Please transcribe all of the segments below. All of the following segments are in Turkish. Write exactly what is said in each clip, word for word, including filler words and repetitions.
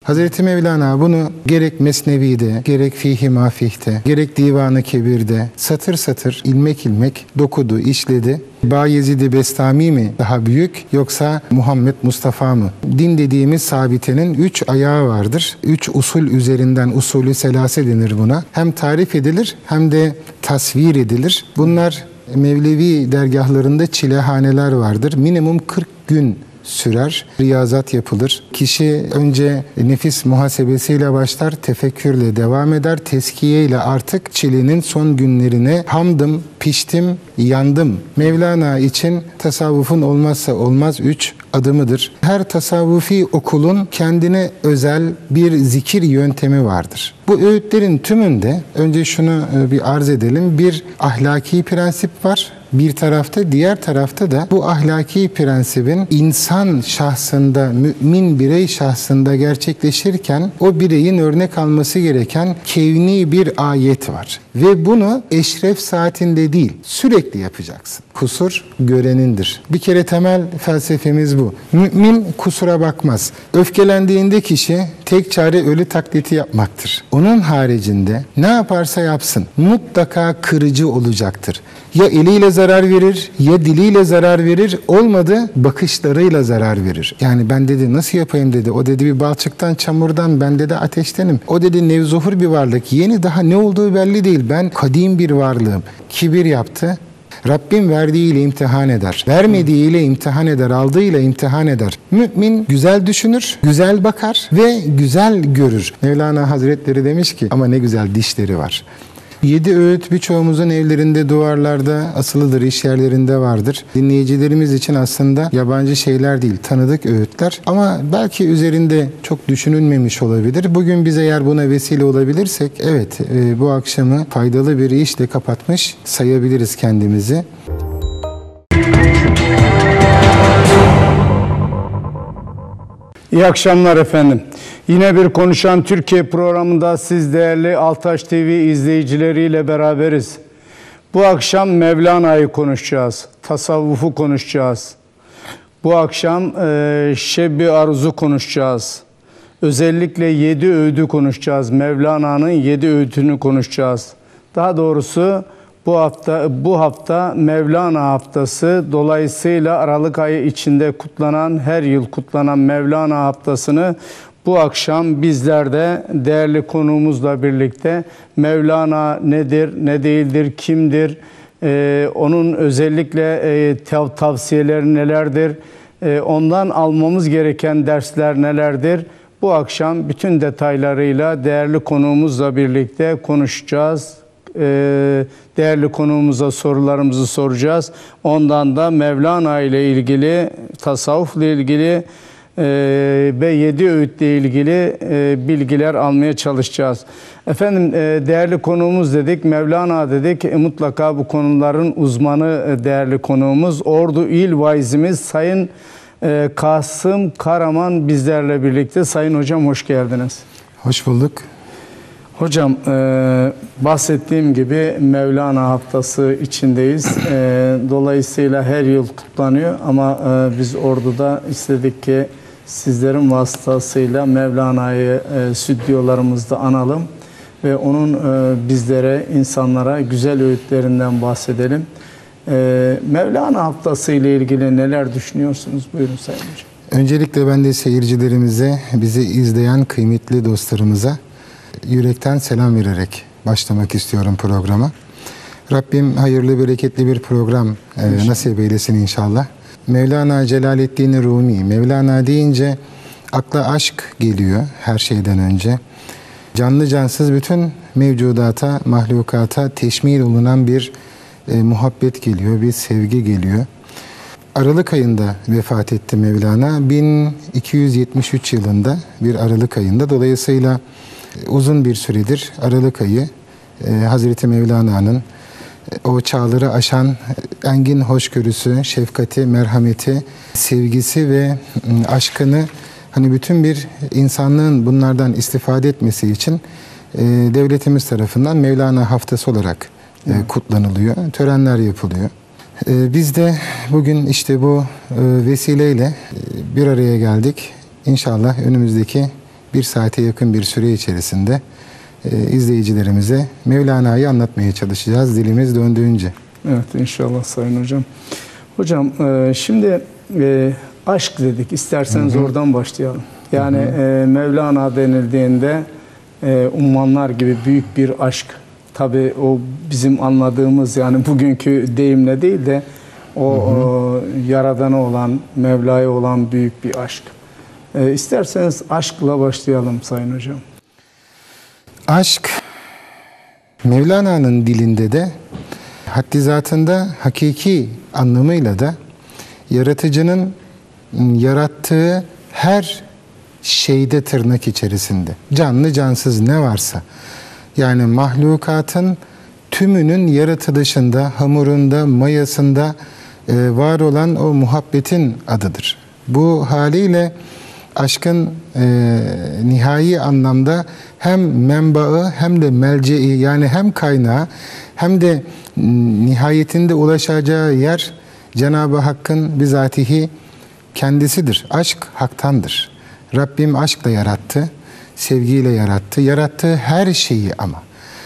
Hazreti Mevlana bunu gerek Mesnevi'de, gerek Fihi Mafih'te, gerek Divan-ı Kebir'de satır satır, ilmek ilmek dokudu, işledi. Bayezid-i Bestami mi daha büyük yoksa Muhammed Mustafa mı? Din dediğimiz sabitenin üç ayağı vardır. Üç usul üzerinden usulü selase denir buna. Hem tarif edilir hem de tasvir edilir. Bunlar Mevlevi dergahlarında çilehaneler vardır. Minimum kırk gün sürer, riyazat yapılır. Kişi önce nefis muhasebesiyle başlar, tefekkürle devam eder, teskiyeyle artık çilenin son günlerine hamdım, piştim, yandım. Mevlana için tasavvufun olmazsa olmaz üç adımıdır. Her tasavvufi okulun kendine özel bir zikir yöntemi vardır. Bu öğütlerin tümünde önce şunu bir arz edelim. Bir ahlaki prensip var. Bir tarafta, diğer tarafta da bu ahlaki prensibin insan şahsında, mümin birey şahsında gerçekleşirken o bireyin örnek alması gereken kevni bir ayet var. Ve bunu eşref saatinde değil, sürekli yapacaksın. Kusur görenindir. Bir kere temel felsefemiz bu. Mümin kusura bakmaz. Öfkelendiğinde kişi tek çare ölü taklidi yapmaktır. Onun haricinde ne yaparsa yapsın mutlaka kırıcı olacaktır. Ya eliyle zarar verir, ya diliyle zarar verir, olmadı bakışlarıyla zarar verir. Yani ben dedi nasıl yapayım dedi, o dedi bir balçıktan, çamurdan, ben dedi ateştenim. O dedi nevzuhur bir varlık, yeni daha ne olduğu belli değil, ben kadim bir varlığım. Kibir yaptı. Rabbim verdiğiyle imtihan eder, vermediğiyle imtihan eder, aldığıyla imtihan eder. Mümin güzel düşünür, güzel bakar ve güzel görür. Mevlana Hazretleri demiş ki ama ne güzel dişleri var. Yedi öğüt birçoğumuzun evlerinde, duvarlarda asılıdır, iş yerlerinde vardır. Dinleyicilerimiz için aslında yabancı şeyler değil, tanıdık öğütler. Ama belki üzerinde çok düşünülmemiş olabilir. Bugün biz eğer buna vesile olabilirsek, evet e, bu akşamı faydalı bir işle kapatmış sayabiliriz kendimizi. İyi akşamlar efendim. Yine bir Konuşan Türkiye programında siz değerli Altaş T V izleyicileriyle beraberiz. Bu akşam Mevlana'yı konuşacağız, tasavvufu konuşacağız. Bu akşam e, Şeb-i Arz'u konuşacağız. Özellikle yedi öğüdü konuşacağız. Mevlana'nın yedi öğütünü konuşacağız. Daha doğrusu bu hafta bu hafta Mevlana haftası, dolayısıyla Aralık ayı içinde kutlanan, her yıl kutlanan Mevlana haftasını bu akşam bizler de değerli konuğumuzla birlikte Mevlana nedir, ne değildir, kimdir, ee, onun özellikle e, tav tavsiyeleri nelerdir, e, ondan almamız gereken dersler nelerdir? Bu akşam bütün detaylarıyla değerli konuğumuzla birlikte konuşacağız. Ee, değerli konuğumuza sorularımızı soracağız. Ondan da Mevlana ile ilgili, tasavvufla ilgili e, ve yedi öğütle ilgili e, bilgiler almaya çalışacağız. Efendim e, değerli konuğumuz dedik, Mevlana dedik. E, mutlaka bu konuların uzmanı e, değerli konuğumuz, Ordu İl Vaizimiz Sayın e, Kasım Karaman bizlerle birlikte. Sayın Hocam hoş geldiniz. Hoş bulduk. Hocam e, bahsettiğim gibi Mevlana haftası içindeyiz. E, dolayısıyla her yıl kutlanıyor ama e, biz Ordu'da istedik ki sizlerin vasıtasıyla Mevlana'yı e, stüdyolarımızda analım ve onun e, bizlere, insanlara güzel öğütlerinden bahsedelim. E, Mevlana haftası ile ilgili neler düşünüyorsunuz? Buyurun Sayın Hocam. Öncelikle ben de seyircilerimize, bizi izleyen kıymetli dostlarımıza yürekten selam vererek başlamak istiyorum programa. Rabbim hayırlı, bereketli bir program e, nasip eylesin inşallah. Mevlana Celaleddin Rumi, Mevlana deyince akla aşk geliyor her şeyden önce. Canlı cansız bütün mevcudata, mahlukata teşmil olunan bir e, muhabbet geliyor, bir sevgi geliyor. Aralık ayında vefat etti Mevlana. bin iki yüz yetmiş üç yılında bir Aralık ayında. Dolayısıyla uzun bir süredir Aralık ayı e, Hazreti Mevlana'nın e, o çağları aşan engin hoşgörüsü, şefkati, merhameti, sevgisi ve e, aşkını hani bütün bir insanlığın bunlardan istifade etmesi için e, devletimiz tarafından Mevlana haftası olarak e, kutlanılıyor. Törenler yapılıyor. E, biz de bugün işte bu e, vesileyle e, bir araya geldik. İnşallah önümüzdeki bir saate yakın bir süre içerisinde e, izleyicilerimize Mevlana'yı anlatmaya çalışacağız dilimiz döndüğünce. Evet, inşallah Sayın Hocam. Hocam e, şimdi e, aşk dedik. İsterseniz hı hı. oradan başlayalım. Yani hı hı. E, Mevlana denildiğinde e, ummanlar gibi büyük bir aşk. Tabii o bizim anladığımız, yani bugünkü deyimle değil de o, hı hı. o Yaradan'a olan, Mevla'ya olan büyük bir aşk. E, isterseniz aşkla başlayalım Sayın Hocam. Aşk, Mevlana'nın dilinde de haddi zatında hakiki anlamıyla da yaratıcının yarattığı her şeyde tırnak içerisinde, canlı cansız ne varsa, yani mahlukatın tümünün yaratılışında, hamurunda, mayasında e, var olan o muhabbetin adıdır. Bu haliyle aşkın e, nihai anlamda hem menbaı hem de melce'i, yani hem kaynağı hem de nihayetinde ulaşacağı yer Cenab-ı Hakk'ın bizatihi kendisidir. Aşk haktandır. Rabbim aşkla yarattı, sevgiyle yarattı. Yarattığı her şeyi ama.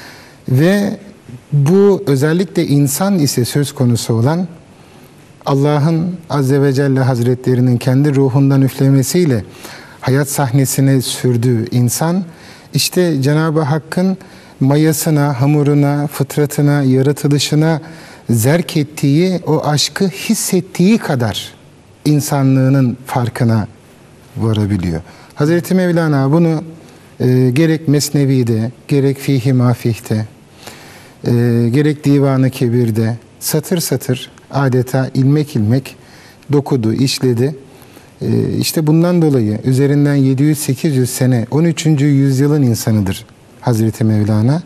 Ve bu özellikle insan ise söz konusu olan Allah'ın Azze ve Celle Hazretlerinin kendi ruhundan üflemesiyle hayat sahnesine sürdüğü insan, işte Cenab-ı Hakk'ın mayasına, hamuruna, fıtratına, yaratılışına zerk ettiği, o aşkı hissettiği kadar insanlığının farkına varabiliyor. Hazreti Mevlana bunu e, gerek Mesnevi'de, gerek Fihi Mafih'te, e, gerek Divan-ı Kebir'de satır satır adeta ilmek ilmek dokudu, işledi. E, işte bundan dolayı üzerinden yedi yüz sekiz yüz sene, on üçüncü yüzyılın insanıdır Hazreti Mevlana.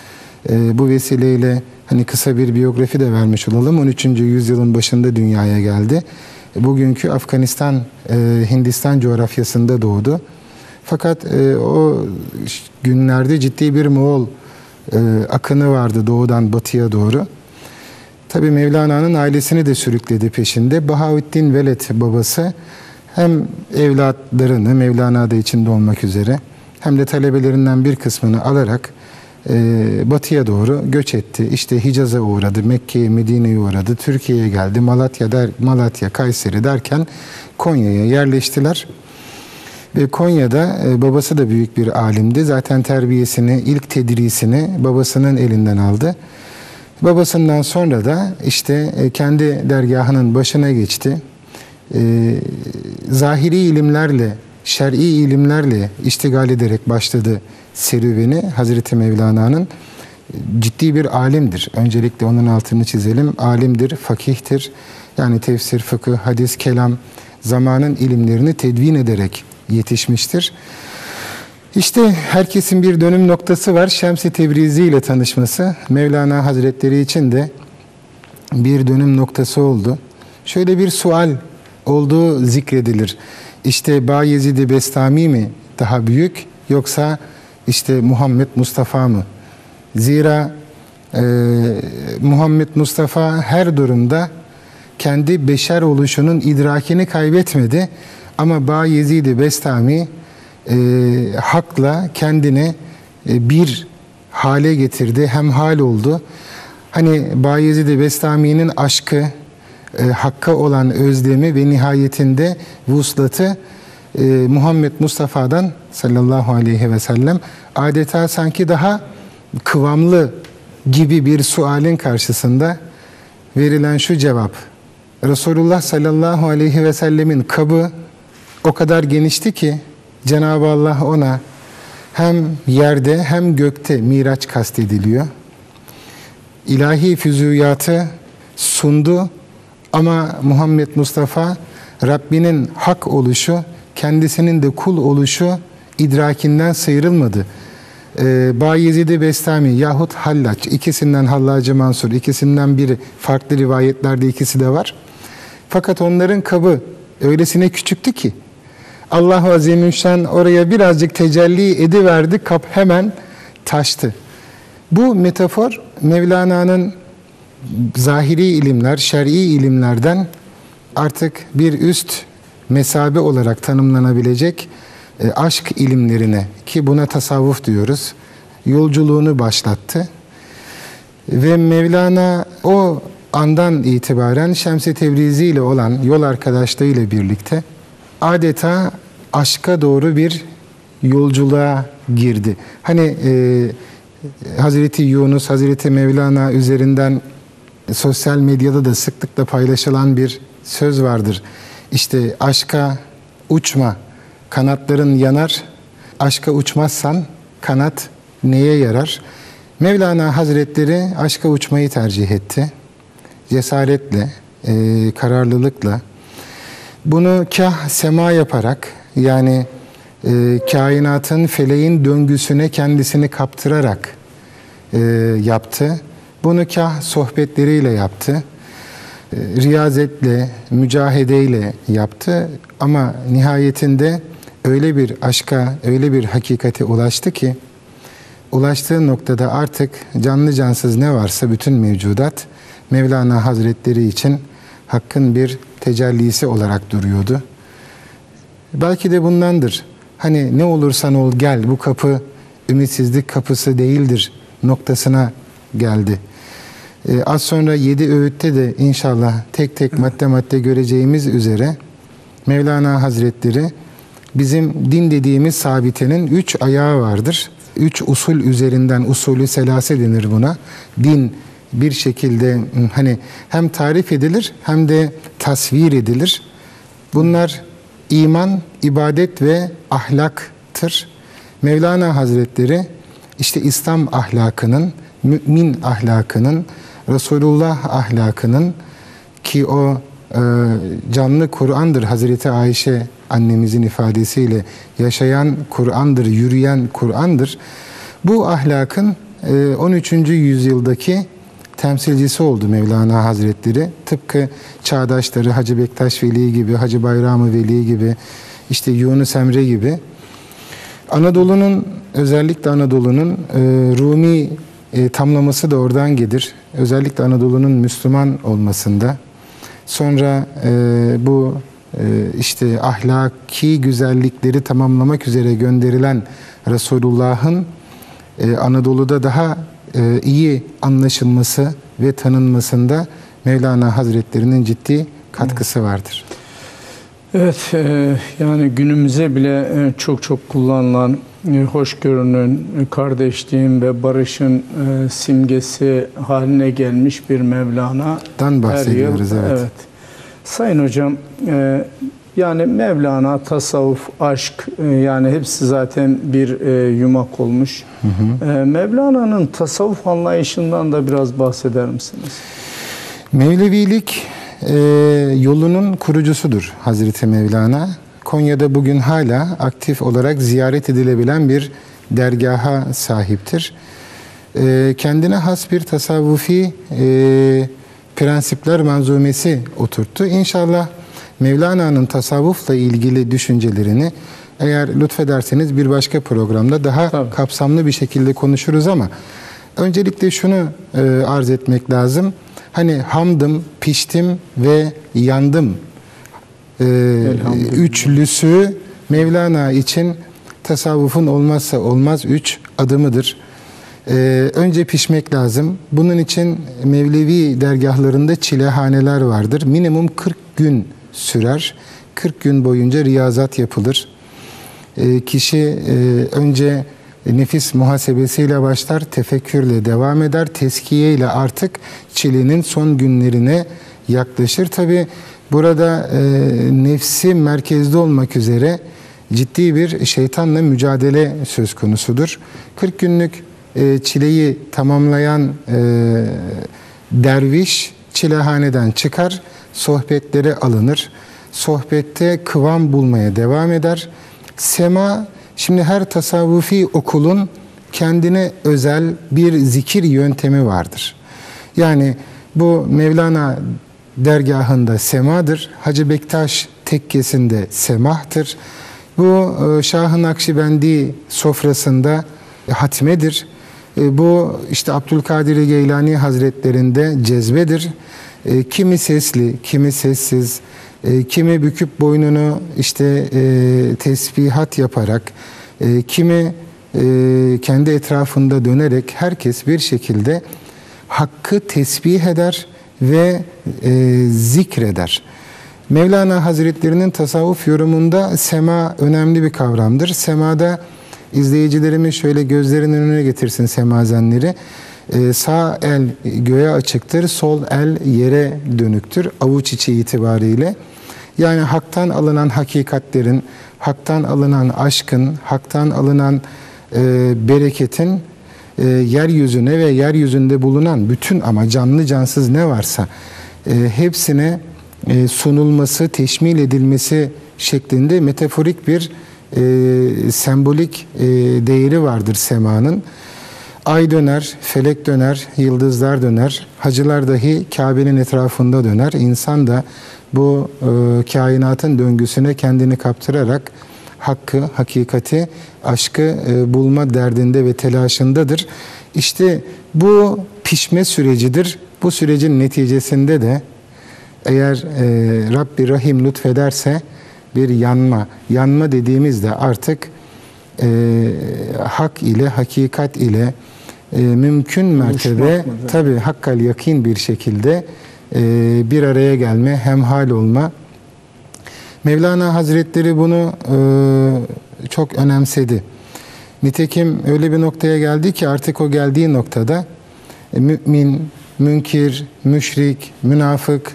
E, bu vesileyle hani kısa bir biyografi de vermiş olalım. on üçüncü yüzyılın başında dünyaya geldi. Bugünkü Afganistan, e, Hindistan coğrafyasında doğdu. Fakat e, o günlerde ciddi bir Moğol e, akını vardı doğudan batıya doğru. Tabii Mevlana'nın ailesini de sürükledi peşinde. Bahaüddin Veled babası hem evlatlarını, Mevlana da içinde olmak üzere, hem de talebelerinden bir kısmını alarak e, batıya doğru göç etti. İşte Hicaz'a uğradı, Mekke'ye, Medine'ye uğradı, Türkiye'ye geldi, Malatya, der, Malatya, Kayseri derken Konya'ya yerleştiler. Ve Konya'da e, babası da büyük bir alimdi. Zaten terbiyesini, ilk tedrisini babasının elinden aldı. Babasından sonra da işte e, kendi dergahının başına geçti. E, zahiri ilimlerle, şer'i ilimlerle iştigal ederek başladı serüveni. Hazreti Mevlana'nın ciddi bir alimdir. Öncelikle onun altını çizelim. Alimdir, fakihtir. Yani tefsir, fıkıh, hadis, kelam, zamanın ilimlerini tedvin ederek yetişmiştir. İşte herkesin bir dönüm noktası var. Şems-i Tebrizi ile tanışması Mevlana Hazretleri için de bir dönüm noktası oldu. Şöyle bir sual olduğu zikredilir. İşte Bayezid-i Bestami mi daha büyük, yoksa işte Muhammed Mustafa mı? Zira e, Muhammed Mustafa her durumda kendi beşer oluşunun idrakini kaybetmedi. Ama Bayezid-i Bestami e, hakla kendini e, bir hale getirdi, hemhal oldu. Hani Bayezid-i Bestami'nin aşkı, e, Hakk'a olan özlemi ve nihayetinde vuslatı e, Muhammed Mustafa'dan sallallahu aleyhi ve sellem adeta sanki daha kıvamlı gibi bir sualin karşısında verilen şu cevap: Resulullah sallallahu aleyhi ve sellemin kabı o kadar genişti ki Cenab-ı Allah ona hem yerde hem gökte Miraç kastediliyor. İlahi füzûyatı sundu ama Muhammed Mustafa Rabbinin hak oluşu, kendisinin de kul oluşu idrakinden sıyrılmadı. Ee, Bayezid-i Bestami yahut Hallaç, ikisinden Hallacı Mansur, ikisinden biri, farklı rivayetlerde ikisi de var. Fakat onların kabı öylesine küçüktü ki Allah-u Azimüşşan oraya birazcık tecelli ediverdi, kap hemen taştı. Bu metafor Mevlana'nın zahiri ilimler, şer'i ilimlerden artık bir üst mesabe olarak tanımlanabilecek e, aşk ilimlerine, ki buna tasavvuf diyoruz, yolculuğunu başlattı. Ve Mevlana o andan itibaren Şems-i Tebrizi ile olan yol arkadaşlığıyla birlikte adeta aşka doğru bir yolculuğa girdi. Hani e, Hazreti Yunus, Hazreti Mevlana üzerinden sosyal medyada da sıklıkla paylaşılan bir söz vardır. İşte aşka uçma, kanatların yanar, aşka uçmazsan kanat neye yarar? Mevlana Hazretleri aşka uçmayı tercih etti. Cesaretle, e, kararlılıkla. Bunu kah sema yaparak, yani e, kainatın, feleğin döngüsüne kendisini kaptırarak e, yaptı. Bunu kah sohbetleriyle yaptı. E, riyazetle, mücahedeyle yaptı. Ama nihayetinde öyle bir aşka, öyle bir hakikate ulaştı ki, ulaştığı noktada artık canlı cansız ne varsa bütün mevcudat Mevlana Hazretleri için Hakk'ın bir tecellisi olarak duruyordu. Belki de bundandır. Hani ne olursan ol gel, bu kapı ümitsizlik kapısı değildir noktasına geldi. Ee, az sonra yedi öğütte de inşallah tek tek madde madde göreceğimiz üzere Mevlana Hazretleri bizim din dediğimiz sabitenin üç ayağı vardır. Üç usul üzerinden, usulü selase denir buna. Din bir şekilde hani hem tarif edilir hem de tasvir edilir. Bunlar iman, ibadet ve ahlaktır. Mevlana Hazretleri işte İslam ahlakının, mümin ahlakının, Resulullah ahlakının, ki o e, canlı Kur'an'dır, Hazreti Ayşe annemizin ifadesiyle yaşayan Kur'an'dır, yürüyen Kur'an'dır. Bu ahlakın e, on üçüncü yüzyıldaki temsilcisi oldu Mevlana Hazretleri. Tıpkı çağdaşları Hacı Bektaş Veli gibi, Hacı Bayram-ı Veli gibi, işte Yunus Emre gibi. Anadolu'nun, özellikle Anadolu'nun e, Rumi e, tamlaması da oradan gelir. Özellikle Anadolu'nun Müslüman olmasında. Sonra e, bu e, işte ahlaki güzellikleri tamamlamak üzere gönderilen Resulullah'ın e, Anadolu'da daha e, iyi anlaşılması ve tanınmasında Mevlana Hazretleri'nin ciddi katkısı vardır. Evet, e, yani günümüze bile e, çok çok kullanılan e, hoşgörünün, e, kardeşliğin ve barışın e, simgesi haline gelmiş bir Mevlana'dan bahsediyoruz. Evet. Evet. Sayın hocam, e, yani Mevlana, tasavvuf, aşk, e, yani hepsi zaten bir e, yumak olmuş. Hı hı. E, Mevlana'nın tasavvuf anlayışından da biraz bahseder misiniz? Mevlevilik e, yolunun kurucusudur Hazreti Mevlana. Konya'da bugün hala aktif olarak ziyaret edilebilen bir dergaha sahiptir. E, kendine has bir tasavvufi e, prensipler manzumesi oturttu. İnşallah Mevlana'nın tasavvufla ilgili düşüncelerini eğer lütfederseniz bir başka programda daha Tabii. kapsamlı bir şekilde konuşuruz, ama öncelikle şunu e, arz etmek lazım. Hani hamdım, piştim ve yandım e, üçlüsü Mevlana için tasavvufun olmazsa olmaz üç adımıdır. E, önce pişmek lazım. Bunun için Mevlevi dergahlarında çilehaneler vardır. Minimum kırk gün sürer. kırk gün boyunca riyazat yapılır. E, kişi e, önce nefis muhasebesiyle başlar, tefekkürle devam eder, teskiye ile artık çilenin son günlerine yaklaşır. Tabi burada e, nefsi merkezde olmak üzere ciddi bir şeytanla mücadele söz konusudur. kırk günlük e, çileyi tamamlayan e, derviş çilehaneden çıkar, sohbetlere alınır. Sohbette kıvam bulmaya devam eder. Sema, şimdi her tasavvufi okulun kendine özel bir zikir yöntemi vardır. Yani bu Mevlana dergahında semadır. Hacı Bektaş tekkesinde semahtır. Bu Şah-ı Nakşibendi sofrasında hatmedir. Bu işte Abdülkadir Geylani Hazretlerinde cezbedir. Kimi sesli, kimi sessiz, E, kimi büküp boynunu işte e, tesbihat yaparak, e, kimi e, kendi etrafında dönerek herkes bir şekilde Hakk'ı tesbih eder ve e, zikreder. Mevlana Hazretleri'nin tasavvuf yorumunda sema önemli bir kavramdır. Semada izleyicilerimiz şöyle gözlerinin önüne getirsin semazenleri. Ee, sağ el göğe açıktır, sol el yere dönüktür avuç içi itibariyle. Yani haktan alınan hakikatlerin, haktan alınan aşkın, haktan alınan e, bereketin e, yeryüzüne ve yeryüzünde bulunan bütün ama canlı cansız ne varsa e, hepsine e, sunulması, teşmil edilmesi şeklinde metaforik bir e, sembolik e, değeri vardır semanın. Ay döner, felek döner, yıldızlar döner, hacılar dahi Kabe'nin etrafında döner. İnsan da bu e, kainatın döngüsüne kendini kaptırarak hakkı, hakikati, aşkı e, bulma derdinde ve telaşındadır. İşte bu pişme sürecidir. Bu sürecin neticesinde de eğer e, Rabbi Rahim lütfederse bir yanma, yanma dediğimizde artık e, hak ile, hakikat ile e, mümkün mertebe tabi hakkal yakin bir şekilde e, bir araya gelme, hemhal olma. Mevlana Hazretleri bunu e, çok önemsedi. Nitekim öyle bir noktaya geldi ki artık o geldiği noktada e, mümin, münkir, müşrik, münafık,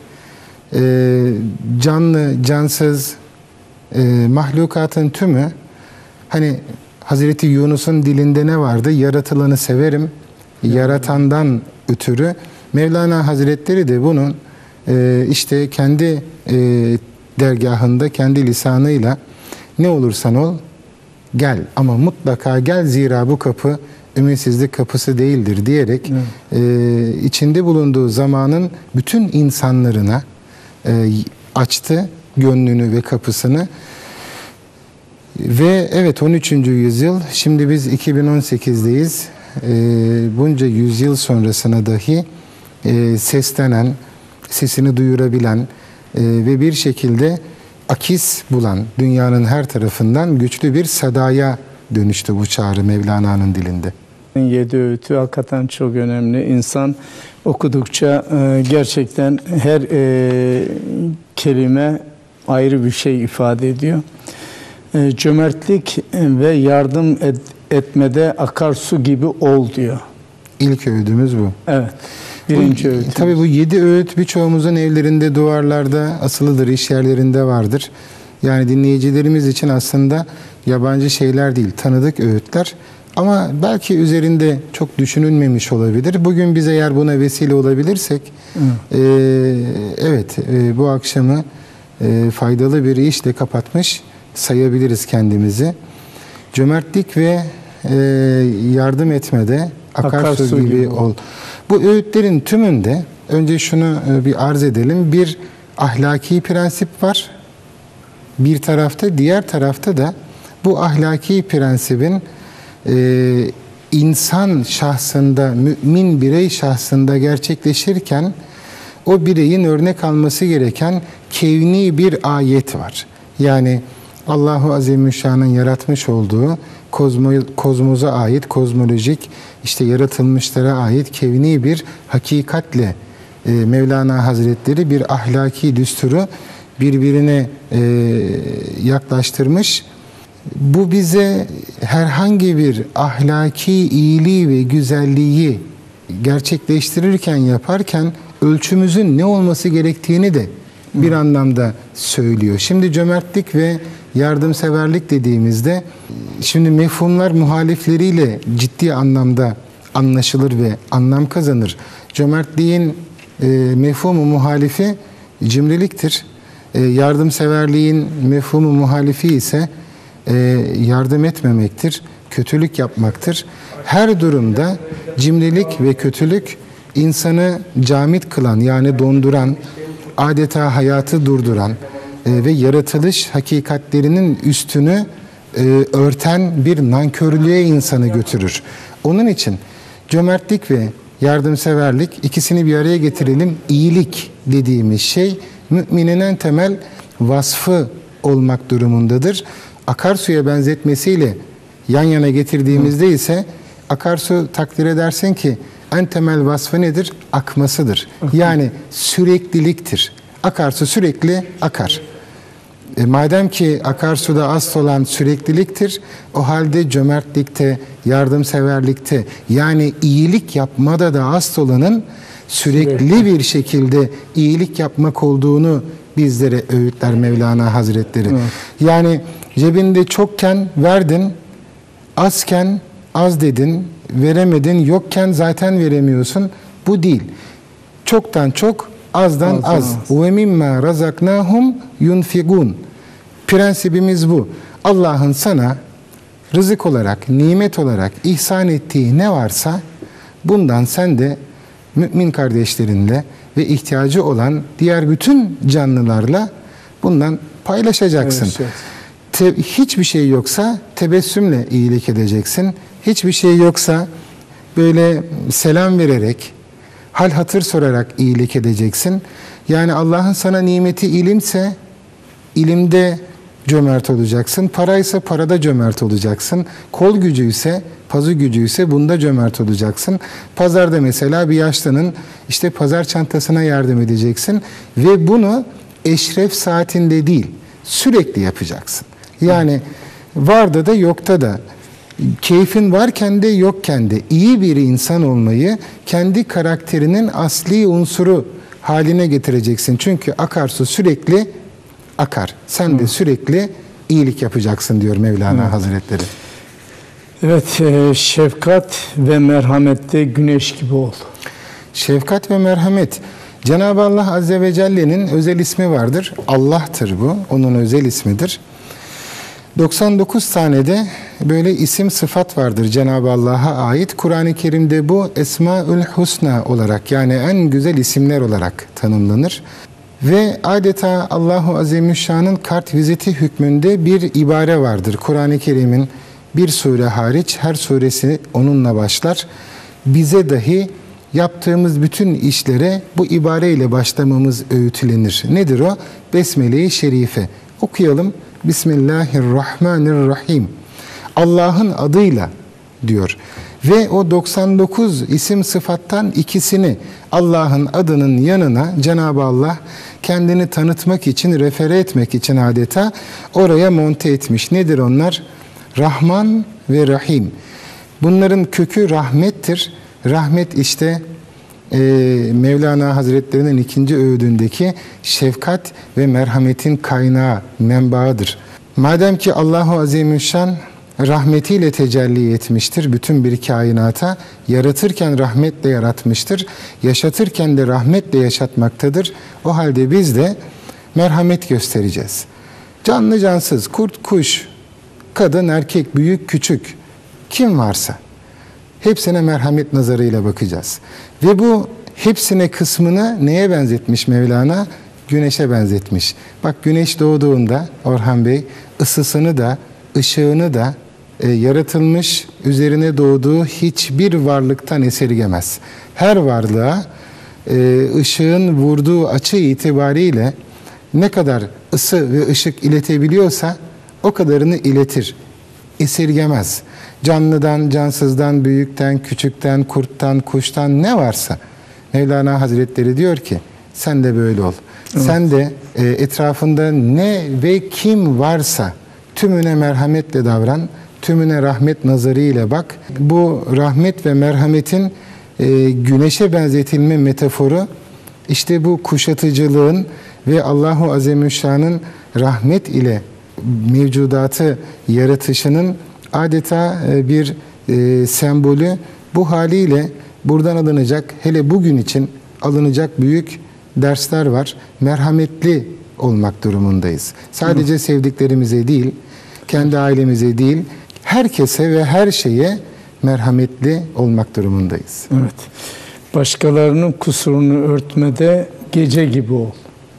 e, canlı, cansız e, mahlukatın tümü, hani Hazreti Yunus'un dilinde ne vardı? Yaratılanı severim, yaratandan ötürü. Mevlana Hazretleri de bunun e, işte kendi e, dergahında, kendi lisanıyla ne olursan ol gel ama mutlaka gel, zira bu kapı ümitsizlik kapısı değildir diyerek e, içinde bulunduğu zamanın bütün insanlarına e, açtı gönlünü ve kapısını. Ve evet on üçüncü yüzyıl, şimdi biz iki bin on sekizdeyiz. E, bunca yüzyıl sonrasına dahi e, seslenen, sesini duyurabilen e, ve bir şekilde akis bulan dünyanın her tarafından güçlü bir sadaya dönüştü bu çağrı Mevlana'nın dilinde. Yedi öğütü hakikaten çok önemli. İnsan okudukça e, gerçekten her e, kelime ayrı bir şey ifade ediyor. E, cömertlik ve yardım et, etmede akarsu gibi ol diyor. İlk öğüdümüz bu. Evet. Birinci öğüt. Tabii bu yedi öğüt birçoğumuzun evlerinde, duvarlarda asılıdır, iş yerlerinde vardır. Yani dinleyicilerimiz için aslında yabancı şeyler değil, tanıdık öğütler. Ama belki üzerinde çok düşünülmemiş olabilir. Bugün biz eğer buna vesile olabilirsek, e, evet e, bu akşamı e, faydalı bir işle kapatmış sayabiliriz kendimizi. Cömertlik ve e, yardım etmede akarsu, akarsu gibi, gibi ol. Bu öğütlerin tümünde önce şunu e, bir arz edelim. Bir ahlaki prensip var. Bir tarafta, diğer tarafta da bu ahlaki prensibin e, insan şahsında, mümin birey şahsında gerçekleşirken o bireyin örnek alması gereken kevni bir ayet var. Yani Allahu Azimüşşan'ın yaratmış olduğu kozmo, kozmoza ait, kozmolojik, işte yaratılmışlara ait kevni bir hakikatle e, Mevlana Hazretleri bir ahlaki düsturu birbirine e, yaklaştırmış. Bu bize herhangi bir ahlaki iyiliği ve güzelliği gerçekleştirirken, yaparken ölçümüzün ne olması gerektiğini de bir Hı. anlamda söylüyor. Şimdi cömertlik ve yardımseverlik dediğimizde şimdi mefhumlar muhalifleriyle ciddi anlamda anlaşılır ve anlam kazanır. Cömertliğin e, mefhumu muhalifi cimriliktir. E, yardımseverliğin mefhumu muhalifi ise e, yardım etmemektir, kötülük yapmaktır. Her durumda cimrilik ve kötülük insanı camit kılan, yani donduran, adeta hayatı durduran e, ve yaratılış hakikatlerinin üstünü e, örten bir nankörlüğe insanı götürür. Onun için cömertlik ve yardımseverlik, ikisini bir araya getirelim. İyilik dediğimiz şey müminin en temel vasfı olmak durumundadır. Akarsuya benzetmesiyle yan yana getirdiğimizde ise akarsu takdir edersin ki en temel vasfı nedir? Akmasıdır. Yani sürekliliktir. Akarsu sürekli akar. E madem ki akarsuda asıl olan sürekliliktir, o halde cömertlikte, yardımseverlikte, yani iyilik yapmada da asıl olanın sürekli, sürekli bir şekilde iyilik yapmak olduğunu bizlere öğütler Mevlana Hazretleri. Evet. Yani cebinde çokken verdin, azken az dedin, veremedin, yokken zaten veremiyorsun. Bu değil. Çoktan çok, azdan az. Ve mimma razaknahum yunfigun. Prensibimiz bu. Allah'ın sana rızık olarak, nimet olarak ihsan ettiği ne varsa bundan sen de mümin kardeşlerinle ve ihtiyacı olan diğer bütün canlılarla bundan paylaşacaksın. Evet, evet. Te, hiçbir şey yoksa tebessümle iyilik edeceksin. Hiçbir şey yoksa böyle selam vererek, hal hatır sorarak iyilik edeceksin. Yani Allah'ın sana nimeti ilimse ilimde cömert olacaksın. Paraysa parada cömert olacaksın. Kol gücüyse, pazu gücüyse bunda cömert olacaksın. Pazarda mesela bir yaşlının işte pazar çantasına yardım edeceksin. Ve bunu eşref saatinde değil, sürekli yapacaksın. Yani varda da yokta da, keyfin varken de yokken de iyi bir insan olmayı kendi karakterinin asli unsuru haline getireceksin. Çünkü akarsu sürekli akar. Sen Hı. de sürekli iyilik yapacaksın diyor Mevlana evet. Hazretleri. Evet, e, şefkat ve merhamette güneş gibi ol. Şefkat ve merhamet. Cenab-ı Allah Azze ve Celle'nin özel ismi vardır. Allah'tır bu. Onun özel ismidir. doksan dokuz tane de böyle isim sıfat vardır Cenab-ı Allah'a ait. Kur'an-ı Kerim'de bu Esmaül Husna olarak, yani en güzel isimler olarak tanımlanır. Ve adeta Allahu Azimüşşan'ın kart viziti hükmünde bir ibare vardır. Kur'an-ı Kerim'in bir sure hariç her suresi onunla başlar. Bize dahi yaptığımız bütün işlere bu ibareyle başlamamız öğütlenir. Nedir o? Besmele-i Şerife. Okuyalım. Bismillahirrahmanirrahim. Allah'ın adıyla diyor. Ve o doksan dokuz isim sıfattan ikisini Allah'ın adının yanına Cenab-ı Allah kendini tanıtmak için, refere etmek için adeta oraya monte etmiş. Nedir onlar? Rahman ve Rahim. Bunların kökü rahmettir. Rahmet işte e, Mevlana Hazretleri'nin ikinci öğüdündeki şefkat ve merhametin kaynağı, menbaıdır. Madem ki Allahu Azimüşşan rahmetiyle tecelli etmiştir bütün bir kainata, yaratırken rahmetle yaratmıştır, yaşatırken de rahmetle yaşatmaktadır. O halde biz de merhamet göstereceğiz. Canlı cansız, kurt, kuş, kadın, erkek, büyük, küçük, kim varsa hepsine merhamet nazarıyla bakacağız. Ve bu hepsine kısmını neye benzetmiş Mevlana? Güneşe benzetmiş. Bak, güneş doğduğunda Orhan Bey ısısını da ışığını da e, yaratılmış, üzerine doğduğu hiçbir varlıktan esirgemez. Her varlığa e, ışığın vurduğu açı itibariyle ne kadar ısı ve ışık iletebiliyorsa o kadarını iletir. Esirgemez. Canlıdan, cansızdan, büyükten, küçükten, kurttan, kuştan ne varsa Mevlana Hazretleri diyor ki sen de böyle ol. Evet. Sen de e, etrafında ne ve kim varsa tümüne merhametle davran, tümüne rahmet nazarıyla bak. Bu rahmet ve merhametin e, güneşe benzetilme metaforu işte bu kuşatıcılığın ve Allahu Azimüşşan'ın rahmet ile mevcudatı yaratışının adeta e, bir e, sembolü. Bu haliyle buradan alınacak, hele bugün için alınacak büyük dersler var. Merhametli olmak durumundayız. Sadece Hı. sevdiklerimize değil, kendi ailemize değil, herkese ve her şeye merhametli olmak durumundayız. Evet. Başkalarının kusurunu örtmede gece gibi ol.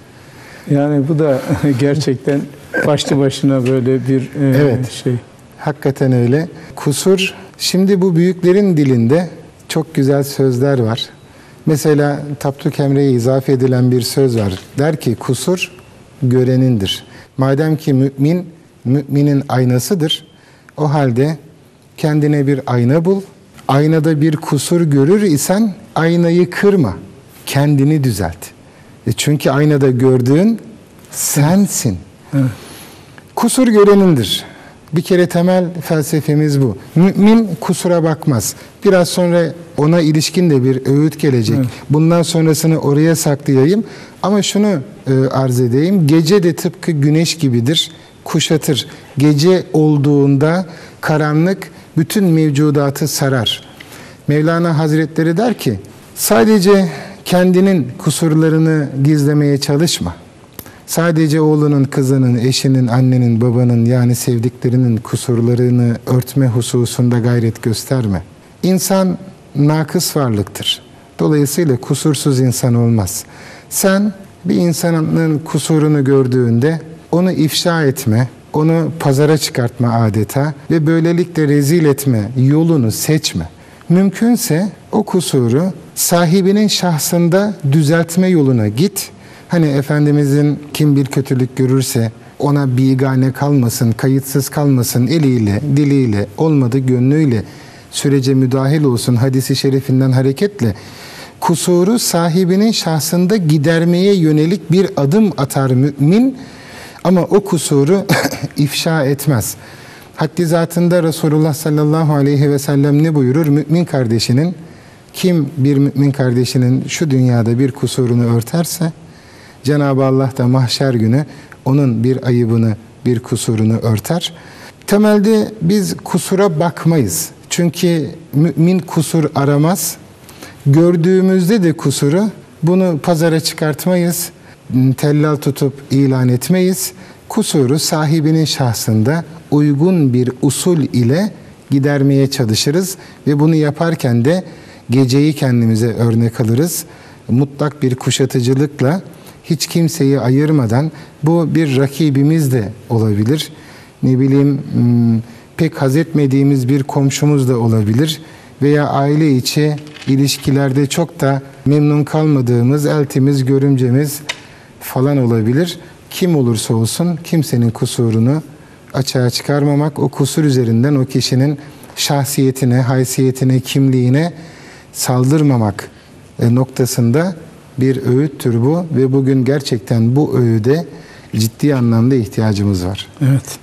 Yani bu da gerçekten başlı başına böyle bir e, evet, şey. Hakikaten öyle. Kusur, şimdi bu büyüklerin dilinde çok güzel sözler var. Mesela Tapduk Emre'ye izafe edilen bir söz var. Der ki kusur görenindir. Madem ki mümin, müminin aynasıdır. O halde kendine bir ayna bul. Aynada bir kusur görür isen aynayı kırma. Kendini düzelt. E çünkü aynada gördüğün sensin. Evet. Kusur görenindir. Bir kere temel felsefemiz bu. Mümin kusura bakmaz. Biraz sonra ona ilişkin de bir öğüt gelecek. Evet. Bundan sonrasını oraya saklayayım. Ama şunu e, arz edeyim. Gece de tıpkı güneş gibidir. Kuşatır. Gece olduğunda karanlık bütün mevcudatı sarar. Mevlana Hazretleri der ki, sadece kendinin kusurlarını gizlemeye çalışma. Sadece oğlunun, kızının, eşinin, annenin, babanın yani sevdiklerinin kusurlarını örtme hususunda gayret gösterme. İnsan nakıs varlıktır. Dolayısıyla kusursuz insan olmaz. Sen bir insanın kusurunu gördüğünde onu ifşa etme, onu pazara çıkartma adeta ve böylelikle rezil etme yolunu seçme. Mümkünse o kusuru sahibinin şahsında düzeltme yoluna git. Hani Efendimizin kim bir kötülük görürse ona bigane kalmasın, kayıtsız kalmasın, eliyle, diliyle, olmadı gönlüyle sürece müdahil olsun hadisi şerifinden hareketle kusuru sahibinin şahsında gidermeye yönelik bir adım atar mümin ama o kusuru ifşa etmez. Haddi zatında Resulullah sallallahu aleyhi ve sellem ne buyurur? Mümin kardeşinin, kim bir mümin kardeşinin şu dünyada bir kusurunu örterse Cenab-ı Allah da mahşer günü onun bir ayıbını, bir kusurunu örter. Temelde biz kusura bakmayız. Çünkü mümin kusur aramaz. Gördüğümüzde de kusuru bunu pazara çıkartmayız. Tellal tutup ilan etmeyiz. Kusuru sahibinin şahsında uygun bir usul ile gidermeye çalışırız. Ve bunu yaparken de geceyi kendimize örnek alırız. Mutlak bir kuşatıcılıkla hiç kimseyi ayırmadan, bu bir rakibimiz de olabilir. Ne bileyim pek haz etmediğimiz bir komşumuz da olabilir. Veya aile içi ilişkilerde çok da memnun kalmadığımız eltimiz, görümcemiz falan olabilir. Kim olursa olsun kimsenin kusurunu açığa çıkarmamak, o kusur üzerinden o kişinin şahsiyetine, haysiyetine, kimliğine saldırmamak noktasında bir öğüttür bu ve bugün gerçekten bu öğüde ciddi anlamda ihtiyacımız var. Evet.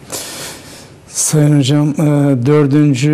Sayın Hocam, dördüncü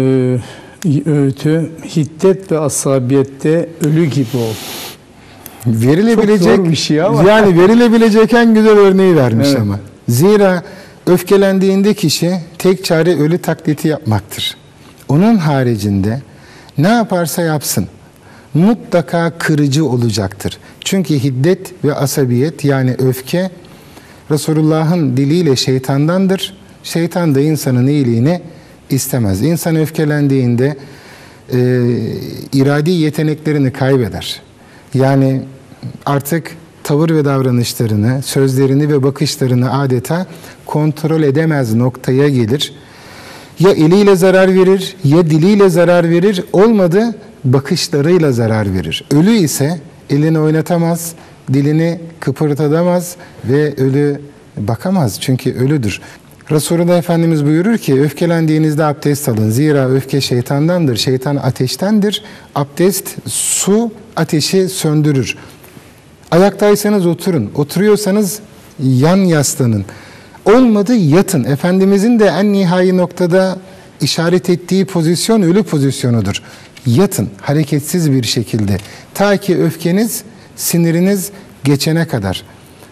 öğütü hiddet ve asabiyette ölü gibi ol. Verilebilecek, çok zor bir şey ama. Yani verilebilecek en güzel örneği vermiş evet. Ama. Zira öfkelendiğinde kişi tek çare ölü taklidi yapmaktır. Onun haricinde ne yaparsa yapsın mutlaka kırıcı olacaktır. Çünkü hiddet ve asabiyet yani öfke Resulullah'ın diliyle şeytandandır. Şeytan da insanın iyiliğini istemez. İnsan öfkelendiğinde e, iradi yeteneklerini kaybeder. Yani artık tavır ve davranışlarını, sözlerini ve bakışlarını adeta kontrol edemez noktaya gelir. Ya eliyle zarar verir, ya diliyle zarar verir, olmadı bakışlarıyla zarar verir. Ölü ise elini oynatamaz, dilini kıpırdatamaz ve ölü bakamaz çünkü ölüdür. Resulullah Efendimiz buyurur ki öfkelendiğinizde abdest alın. Zira öfke şeytandandır, şeytan ateştendir. Abdest su ateşi söndürür. Ayaktaysanız oturun, oturuyorsanız yan yaslanın. Olmadı yatın. Efendimizin de en nihai noktada işaret ettiği pozisyon ölü pozisyonudur. Yatın hareketsiz bir şekilde. Ta ki öfkeniz, siniriniz geçene kadar.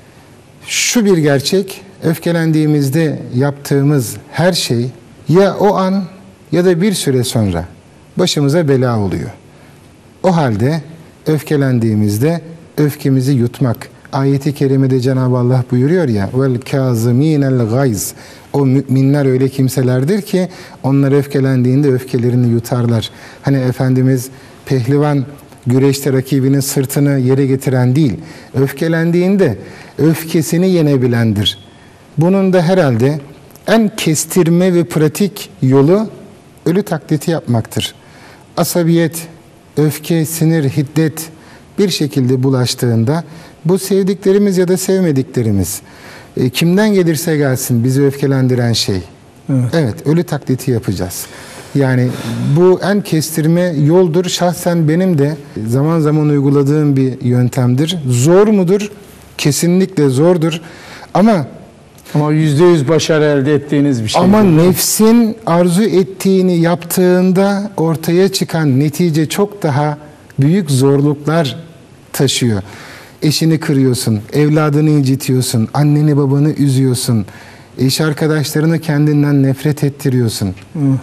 Şu bir gerçek, öfkelendiğimizde yaptığımız her şey ya o an ya da bir süre sonra başımıza bela oluyor. O halde öfkelendiğimizde öfkemizi yutmak. Ayet-i kerimede Cenab-ı Allah buyuruyor ya vel kâzimînel gayz. O müminler öyle kimselerdir ki onlar öfkelendiğinde öfkelerini yutarlar. Hani Efendimiz pehlivan güreşte rakibinin sırtını yere getiren değil, öfkelendiğinde öfkesini yenebilendir. Bunun da herhalde en kestirme ve pratik yolu ölü taklidi yapmaktır. Asabiyet, öfke, sinir, hiddet bir şekilde bulaştığında bu sevdiklerimiz ya da sevmediklerimiz e, kimden gelirse gelsin bizi öfkelendiren şey. Evet. Evet, ölü taklidi yapacağız. Yani bu en kestirme yoldur. Şahsen benim de zaman zaman uyguladığım bir yöntemdir. Zor mudur? Kesinlikle zordur. Ama ama yüzde yüz başarı elde ettiğiniz bir şey. Ama nefsin arzu ettiğini yaptığında ortaya çıkan netice çok daha büyük zorluklar taşıyor. Eşini kırıyorsun, evladını incitiyorsun, anneni babanı üzüyorsun, iş arkadaşlarını kendinden nefret ettiriyorsun. Evet.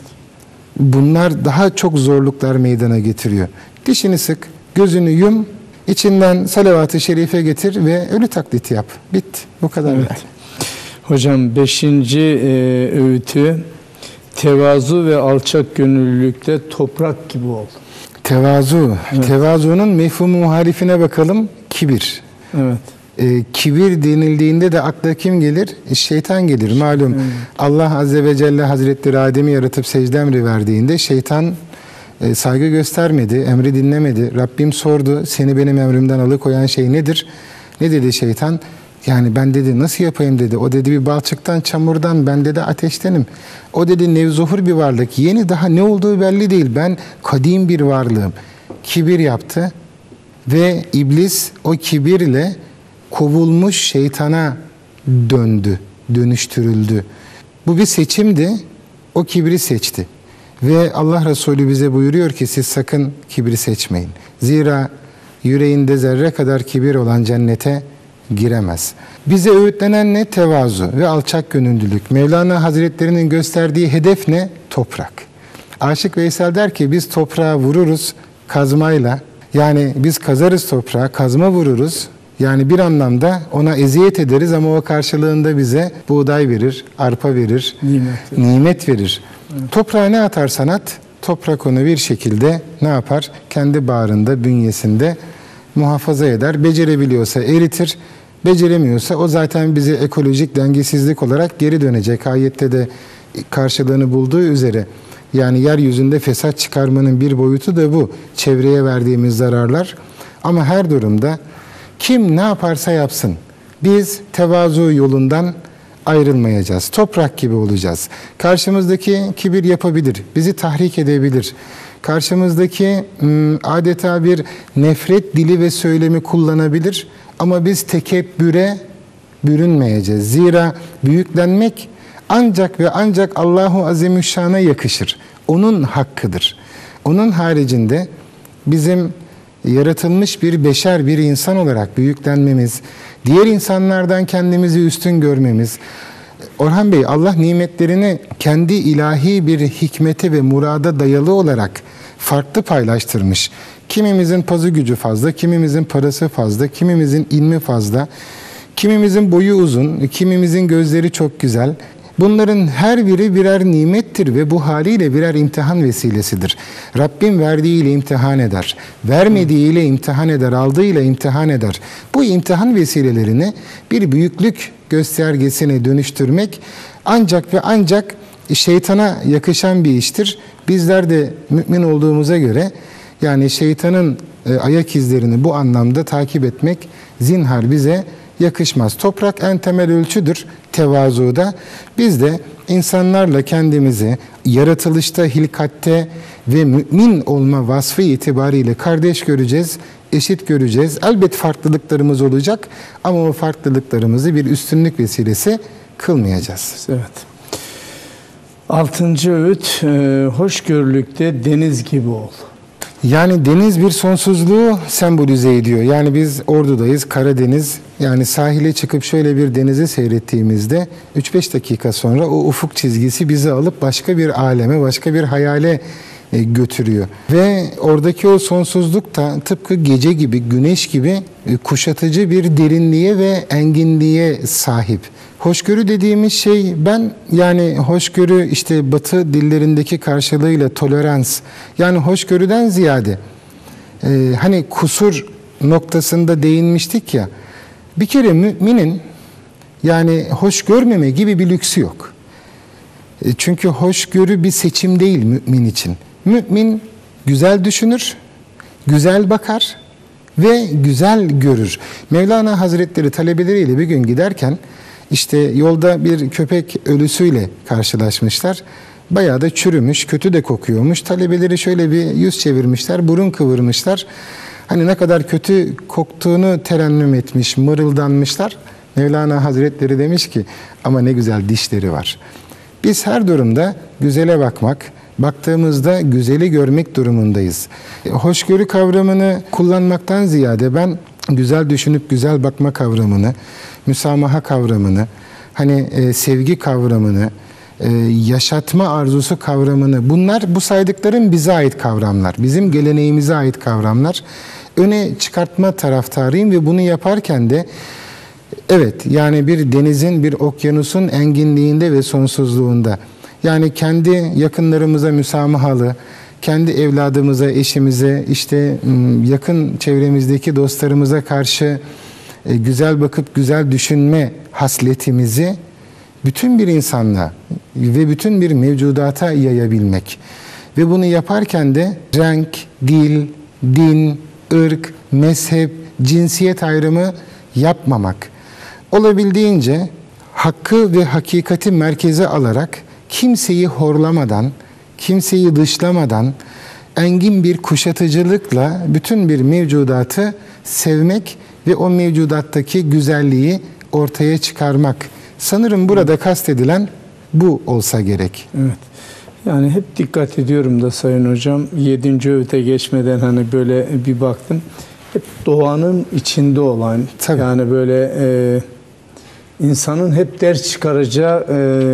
Bunlar daha çok zorluklar meydana getiriyor. Dişini sık, gözünü yum, içinden salavat-ı şerife getir ve ölü taklidi yap. Bitti. Bu kadar. Evet. Hocam beşinci e, öğütü tevazu ve alçak gönüllülükte toprak gibi ol. Tevazu. Evet. Tevazunun mefhumu muhalifine bakalım. Kibir. Evet. E, kibir denildiğinde de akla kim gelir? E, şeytan gelir. Malum evet. Allah Azze ve Celle Hazretleri Adem'i yaratıp secde emri verdiğinde şeytan e, saygı göstermedi, emri dinlemedi. Rabbim sordu, seni benim emrimden alıkoyan şey nedir? Ne dedi şeytan? Yani ben dedi nasıl yapayım dedi. O dedi bir balçıktan, çamurdan, ben dedi ateştenim. O dedi nevzuhur bir varlık. Yeni daha ne olduğu belli değil. Ben kadim bir varlığım. Kibir yaptı ve iblis o kibirle kovulmuş şeytana döndü, dönüştürüldü. Bu bir seçimdi. O kibri seçti. Ve Allah Resulü bize buyuruyor ki siz sakın kibri seçmeyin. Zira yüreğinde zerre kadar kibir olan cennete giremez. Bize öğütlenen ne? Tevazu ve alçak gönüllülük. Mevlana Hazretleri'nin gösterdiği hedef ne? Toprak. Aşık Veysel der ki biz toprağa vururuz kazmayla. Yani biz kazarız toprağa, kazma vururuz. Yani bir anlamda ona eziyet ederiz ama o karşılığında bize buğday verir, arpa verir, nimet, nimet verir. Evet. Toprağa ne atarsan at, toprak onu bir şekilde ne yapar? Kendi bağrında, bünyesinde muhafaza eder. Becerebiliyorsa eritir, beceremiyorsa o zaten bize ekolojik dengesizlik olarak geri dönecek. Ayette de karşılığını bulduğu üzere. Yani yeryüzünde fesat çıkarmanın bir boyutu da bu. Çevreye verdiğimiz zararlar. Ama her durumda kim ne yaparsa yapsın biz tevazu yolundan ayrılmayacağız. Toprak gibi olacağız. Karşımızdaki kibir yapabilir, bizi tahrik edebilir. Karşımızdaki adeta bir nefret dili ve söylemi kullanabilir ama biz tekebbüre bürünmeyeceğiz. Zira büyüklenmek ancak ve ancak Allahu Azimüşşan'a yakışır. Onun hakkıdır. Onun haricinde bizim yaratılmış bir beşer, bir insan olarak büyüklenmemiz, diğer insanlardan kendimizi üstün görmemiz. Orhan Bey, Allah nimetlerini kendi ilahi bir hikmete ve murada dayalı olarak farklı paylaştırmış. Kimimizin pazı gücü fazla, kimimizin parası fazla, kimimizin ilmi fazla, kimimizin boyu uzun, kimimizin gözleri çok güzel. Bunların her biri birer nimettir ve bu haliyle birer imtihan vesilesidir. Rabbim verdiğiyle imtihan eder, vermediğiyle imtihan eder, aldığıyla imtihan eder. Bu imtihan vesilelerini bir büyüklük göstergesine dönüştürmek ancak ve ancak şeytana yakışan bir iştir. Bizler de mümin olduğumuza göre yani şeytanın ayak izlerini bu anlamda takip etmek zinhar bize yakışmaz. Toprak en temel ölçüdür tevazuda. Biz de insanlarla kendimizi yaratılışta, hilkatte ve mümin olma vasfı itibariyle kardeş göreceğiz, eşit göreceğiz. Elbet farklılıklarımız olacak ama o farklılıklarımızı bir üstünlük vesilesi kılmayacağız. Evet. Altıncı öğüt, e, hoşgörülükte deniz gibi ol. Yani deniz bir sonsuzluğu sembolize ediyor. Yani biz Ordu'dayız, Karadeniz. Yani sahile çıkıp şöyle bir denizi seyrettiğimizde üç beş dakika sonra o ufuk çizgisi bizi alıp başka bir aleme, başka bir hayale götürüyor. Ve oradaki o sonsuzluk da tıpkı gece gibi, güneş gibi kuşatıcı bir derinliğe ve enginliğe sahip. Hoşgörü dediğimiz şey, ben yani hoşgörü işte Batı dillerindeki karşılığıyla tolerans, yani hoşgörüden ziyade e, hani kusur noktasında değinmiştik ya, bir kere müminin yani hoş görmeme gibi bir lüksü yok. E, çünkü hoşgörü bir seçim değil mümin için. Mümin güzel düşünür, güzel bakar, ve güzel görür. Mevlana Hazretleri talebeleriyle bir gün giderken işte yolda bir köpek ölüsüyle karşılaşmışlar. Bayağı da çürümüş, kötü de kokuyormuş. Talebeleri şöyle bir yüz çevirmişler, burun kıvırmışlar. Hani ne kadar kötü koktuğunu terennüm etmiş, mırıldanmışlar. Mevlana Hazretleri demiş ki ama ne güzel dişleri var. Biz her durumda güzele bakmak, baktığımızda güzeli görmek durumundayız. Hoşgörü kavramını kullanmaktan ziyade ben güzel düşünüp güzel bakma kavramını, müsamaha kavramını, hani e, sevgi kavramını, e, yaşatma arzusu kavramını, bunlar bu saydıklarım bize ait kavramlar, bizim geleneğimize ait kavramlar. Öne çıkartma taraftarıyım ve bunu yaparken de evet, yani bir denizin, bir okyanusun enginliğinde ve sonsuzluğunda, yani kendi yakınlarımıza müsamahalı, kendi evladımıza, eşimize, işte yakın çevremizdeki dostlarımıza karşı güzel bakıp güzel düşünme hasletimizi bütün bir insanla ve bütün bir mevcudata yayabilmek. Ve bunu yaparken de renk, dil, din, ırk, mezhep, cinsiyet ayrımı yapmamak. Olabildiğince hakkı ve hakikati merkeze alarak kimseyi horlamadan, kimseyi dışlamadan, engin bir kuşatıcılıkla bütün bir mevcudatı sevmek ve o mevcudattaki güzelliği ortaya çıkarmak. Sanırım burada kastedilen bu olsa gerek. Evet. Yani hep dikkat ediyorum da Sayın Hocam, yedinci öğüte geçmeden hani böyle bir baktım. Hep doğanın içinde olan, tabii, yani böyle e, insanın hep ders çıkaracağı,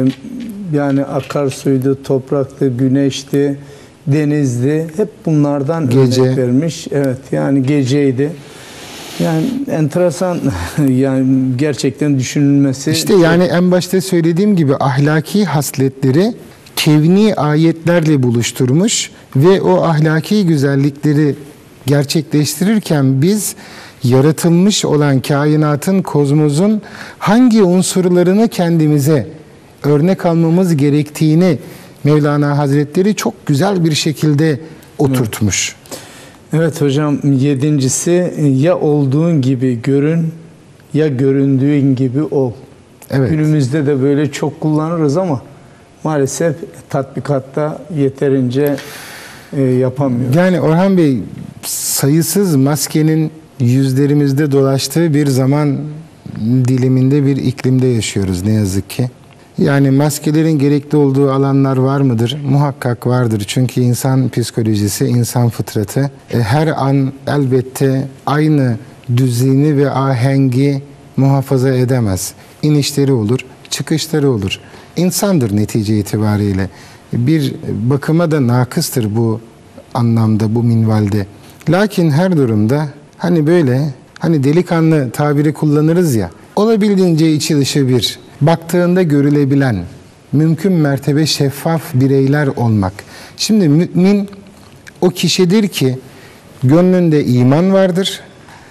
e, yani akarsuydu, topraktı, güneşti, denizdi. Hep bunlardan gece örnek vermiş. Evet, yani geceydi. Yani enteresan, yani gerçekten düşünülmesi. İşte yani en başta söylediğim gibi ahlaki hasletleri kevni ayetlerle buluşturmuş ve o ahlaki güzellikleri gerçekleştirirken biz yaratılmış olan kainatın, kozmosun hangi unsurlarını kendimize örnek almamız gerektiğini Mevlana Hazretleri çok güzel bir şekilde oturtmuş. Evet hocam, yedincisi ya olduğun gibi görün ya göründüğün gibi ol. Evet. Günümüzde de böyle çok kullanırız ama maalesef tatbikatta yeterince e, yapamıyoruz. Yani Orhan Bey, sayısız maskenin yüzlerimizde dolaştığı bir zaman diliminde, bir iklimde yaşıyoruz ne yazık ki. Yani maskelerin gerekli olduğu alanlar var mıdır? Muhakkak vardır. Çünkü insan psikolojisi, insan fıtratı her an elbette aynı düzeni ve ahengi muhafaza edemez. İnişleri olur, çıkışları olur. İnsandır netice itibariyle. Bir bakıma da nakıstır bu anlamda, bu minvalde. Lakin her durumda hani böyle, hani delikanlı tabiri kullanırız ya, olabildiğince içi dışı bir, baktığında görülebilen, mümkün mertebe şeffaf bireyler olmak. Şimdi mümin o kişidir ki gönlünde iman vardır.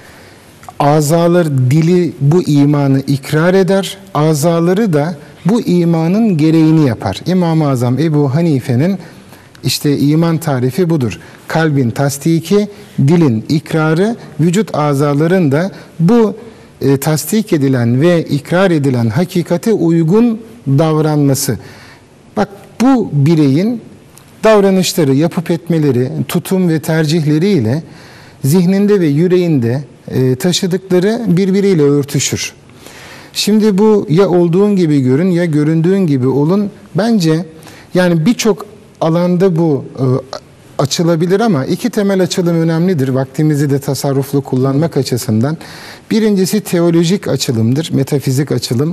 Azaları, dili bu imanı ikrar eder. Azaları da bu imanın gereğini yapar. İmam-ı Azam Ebu Hanife'nin işte iman tarifi budur. Kalbin tasdiki, dilin ikrarı, vücut azaların da bu e, tasdik edilen ve ikrar edilen hakikate uygun davranması. Bak, bu bireyin davranışları, yapıp etmeleri, tutum ve tercihleriyle zihninde ve yüreğinde e, taşıdıkları birbiriyle örtüşür. Şimdi bu ya olduğun gibi görün ya göründüğün gibi olun. Bence yani birçok alanda bu e, açılabilir ama iki temel açılım önemlidir. Vaktimizi de tasarruflu kullanmak açısından. Birincisi teolojik açılımdır, metafizik açılım.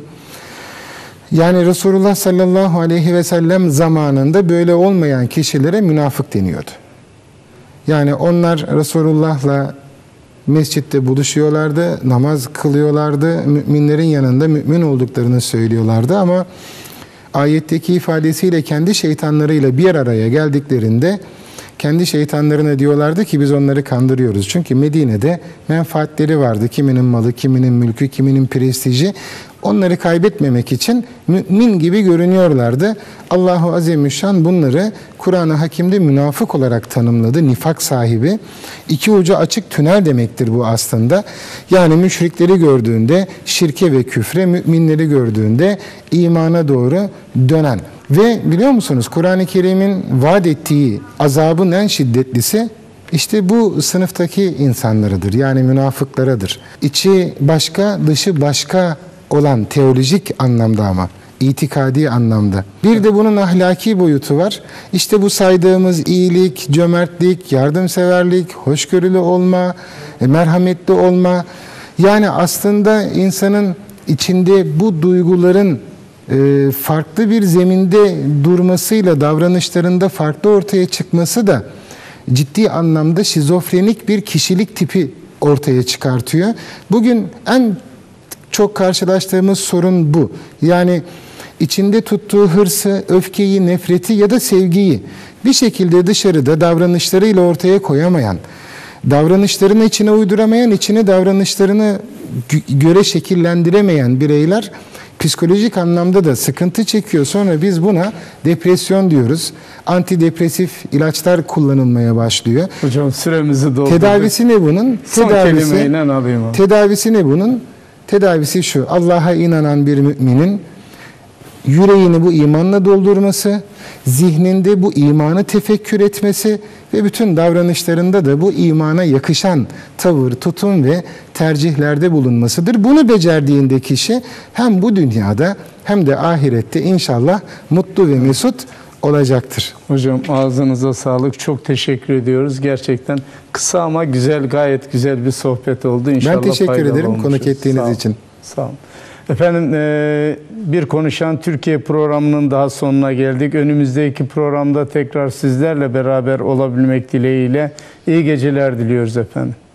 Yani Resulullah sallallahu aleyhi ve sellem zamanında böyle olmayan kişilere münafık deniyordu. Yani onlar Resulullah'la mescitte buluşuyorlardı, namaz kılıyorlardı, müminlerin yanında mümin olduklarını söylüyorlardı ama ayetteki ifadesiyle kendi şeytanlarıyla bir araya geldiklerinde kendi şeytanlarına diyorlardı ki biz onları kandırıyoruz. Çünkü Medine'de menfaatleri vardı. Kiminin malı, kiminin mülkü, kiminin prestiji. Onları kaybetmemek için mümin gibi görünüyorlardı. Allahu Azimüşşan bunları Kur'an-ı Hakim'de münafık olarak tanımladı. Nifak sahibi. İki ucu açık tünel demektir bu aslında. Yani müşrikleri gördüğünde şirke ve küfre, müminleri gördüğünde imana doğru dönen. Ve biliyor musunuz Kur'an-ı Kerim'in vaat ettiği azabın en şiddetlisi işte bu sınıftaki insanlarıdır. Yani münafıklarıdır. İçi başka, dışı başka olan teolojik anlamda ama itikadi anlamda. Bir de bunun ahlaki boyutu var. İşte bu saydığımız iyilik, cömertlik, yardımseverlik, hoşgörülü olma, merhametli olma. Yani aslında insanın içinde bu duyguların farklı bir zeminde durmasıyla davranışlarında farklı ortaya çıkması da ciddi anlamda şizofrenik bir kişilik tipi ortaya çıkartıyor. Bugün en çok karşılaştığımız sorun bu. Yani içinde tuttuğu hırsı, öfkeyi, nefreti ya da sevgiyi bir şekilde dışarıda davranışlarıyla ortaya koyamayan, davranışlarını içine uyduramayan, içine davranışlarını göre şekillendiremeyen bireyler psikolojik anlamda da sıkıntı çekiyor. Sonra biz buna depresyon diyoruz. Antidepresif ilaçlar kullanılmaya başlıyor. Hocam süremizi doldurduk. Tedavisi ne bunun? Son Tedavisi, kelimeyle alayım abi. Tedavisi ne bunun? Tedavisi şu: Allah'a inanan bir müminin yüreğini bu imanla doldurması, zihninde bu imanı tefekkür etmesi ve bütün davranışlarında da bu imana yakışan tavır, tutum ve tercihlerde bulunmasıdır. Bunu becerdiğinde kişi hem bu dünyada hem de ahirette inşallah mutlu ve mesut olacaktır. Hocam ağzınıza sağlık. Çok teşekkür ediyoruz. Gerçekten kısa ama güzel, gayet güzel bir sohbet oldu. İnşallah ben teşekkür ederim olmuşuz. konuk ettiğiniz Sağ için. Sağ olun. Efendim Bir Konuşan Türkiye programının daha sonuna geldik. Önümüzdeki programda tekrar sizlerle beraber olabilmek dileğiyle iyi geceler diliyoruz efendim.